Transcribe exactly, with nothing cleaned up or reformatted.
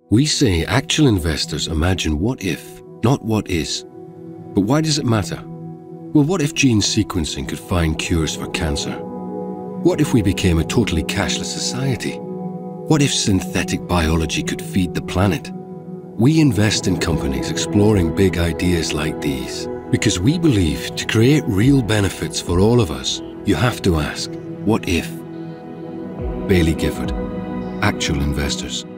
We say actual investors imagine what if, not what is. But why does it matter? Well, what if gene sequencing could find cures for cancer? What if we became a totally cashless society? What if synthetic biology could feed the planet? We invest in companies exploring big ideas like these because we believe to create real benefits for all of us, you have to ask, what if? Baillie Gifford, Actual Investors.